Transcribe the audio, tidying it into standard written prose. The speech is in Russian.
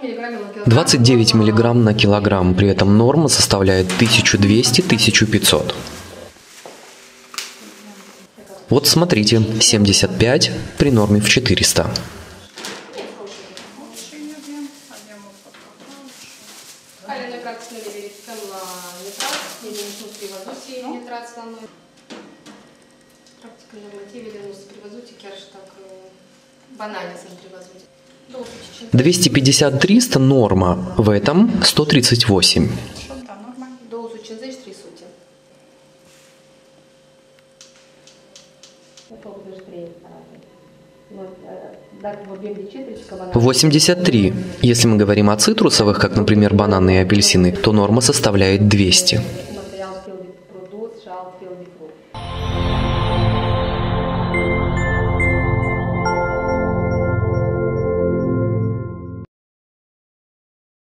29 мг на килограмм, при этом норма составляет 1200-1500. Вот смотрите, 75 при норме в 400. Банально 250-300 норма, в этом 138. В 83. Если мы говорим о цитрусовых, как, например, бананы и апельсины, то норма составляет 200.